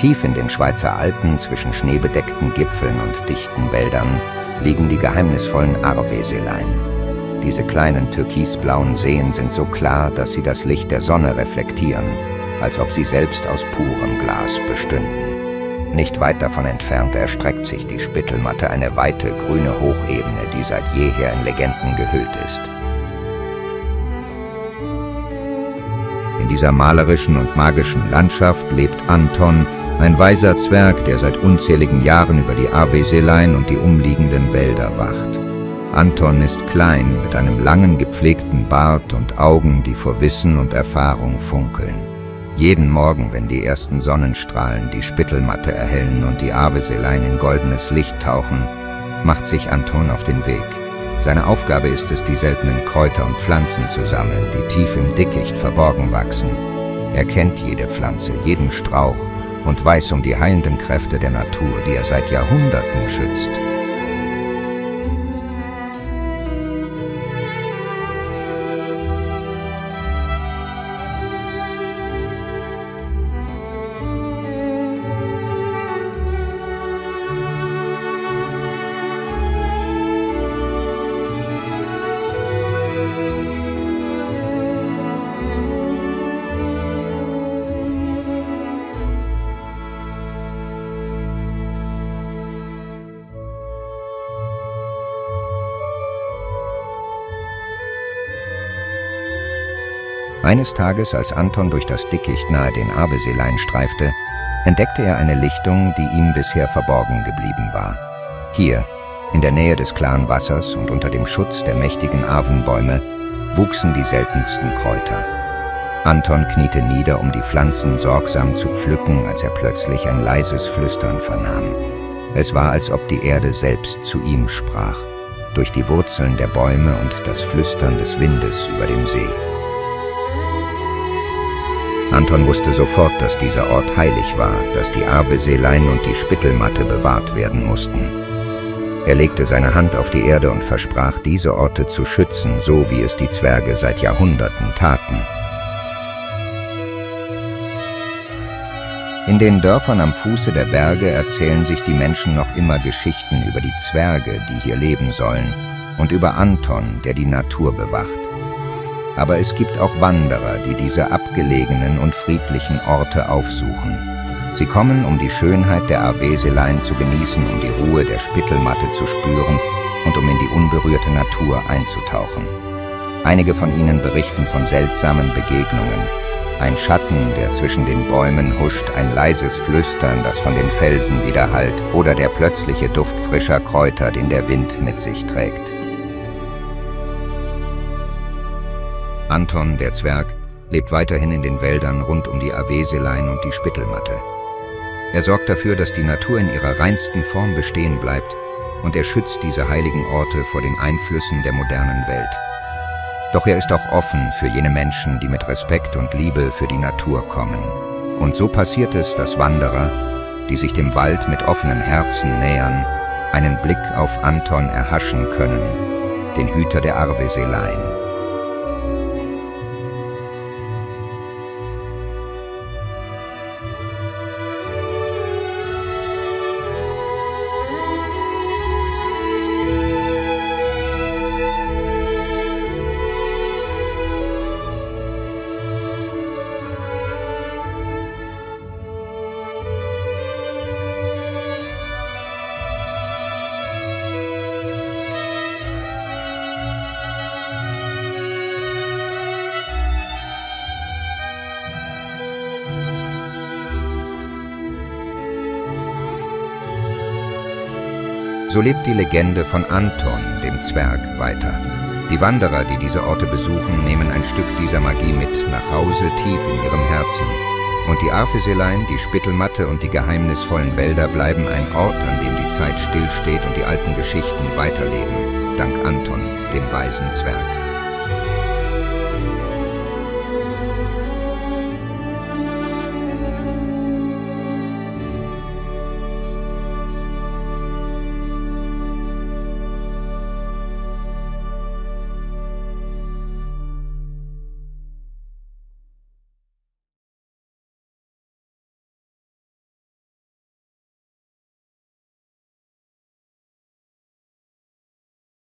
Tief in den Schweizer Alpen, zwischen schneebedeckten Gipfeln und dichten Wäldern, liegen die geheimnisvollen Arveseleien. Diese kleinen türkisblauen Seen sind so klar, dass sie das Licht der Sonne reflektieren, als ob sie selbst aus purem Glas bestünden. Nicht weit davon entfernt erstreckt sich die Spittelmatte, eine weite grüne Hochebene, die seit jeher in Legenden gehüllt ist. In dieser malerischen und magischen Landschaft lebt Anton, ein weiser Zwerg, der seit unzähligen Jahren über die Arveseleien und die umliegenden Wälder wacht. Anton ist klein, mit einem langen, gepflegten Bart und Augen, die vor Wissen und Erfahrung funkeln. Jeden Morgen, wenn die ersten Sonnenstrahlen die Spittelmatte erhellen und die Arveseleien in goldenes Licht tauchen, macht sich Anton auf den Weg. Seine Aufgabe ist es, die seltenen Kräuter und Pflanzen zu sammeln, die tief im Dickicht verborgen wachsen. Er kennt jede Pflanze, jeden Strauch und weiß um die heilenden Kräfte der Natur, die er seit Jahrhunderten schützt. Eines Tages, als Anton durch das Dickicht nahe den Arveseleien streifte, entdeckte er eine Lichtung, die ihm bisher verborgen geblieben war. Hier, in der Nähe des klaren Wassers und unter dem Schutz der mächtigen Arvenbäume, wuchsen die seltensten Kräuter. Anton kniete nieder, um die Pflanzen sorgsam zu pflücken, als er plötzlich ein leises Flüstern vernahm. Es war, als ob die Erde selbst zu ihm sprach, durch die Wurzeln der Bäume und das Flüstern des Windes über dem See. Anton wusste sofort, dass dieser Ort heilig war, dass die Arveseleien und die Spittelmatte bewahrt werden mussten. Er legte seine Hand auf die Erde und versprach, diese Orte zu schützen, so wie es die Zwerge seit Jahrhunderten taten. In den Dörfern am Fuße der Berge erzählen sich die Menschen noch immer Geschichten über die Zwerge, die hier leben sollen, und über Anton, der die Natur bewacht. Aber es gibt auch Wanderer, die diese abgelegenen und friedlichen Orte aufsuchen. Sie kommen, um die Schönheit der Arveseleien zu genießen, um die Ruhe der Spittelmatte zu spüren und um in die unberührte Natur einzutauchen. Einige von ihnen berichten von seltsamen Begegnungen. Ein Schatten, der zwischen den Bäumen huscht, ein leises Flüstern, das von den Felsen widerhallt, oder der plötzliche Duft frischer Kräuter, den der Wind mit sich trägt. Anton, der Zwerg, lebt weiterhin in den Wäldern rund um die Arveseleien und die Spittelmatte. Er sorgt dafür, dass die Natur in ihrer reinsten Form bestehen bleibt, und er schützt diese heiligen Orte vor den Einflüssen der modernen Welt. Doch er ist auch offen für jene Menschen, die mit Respekt und Liebe für die Natur kommen. Und so passiert es, dass Wanderer, die sich dem Wald mit offenen Herzen nähern, einen Blick auf Anton erhaschen können, den Hüter der Arveseleien. So lebt die Legende von Anton, dem Zwerg, weiter. Die Wanderer, die diese Orte besuchen, nehmen ein Stück dieser Magie mit nach Hause, tief in ihrem Herzen. Und die Arveseleien, die Spittelmatte und die geheimnisvollen Wälder bleiben ein Ort, an dem die Zeit stillsteht und die alten Geschichten weiterleben, dank Anton, dem weisen Zwerg.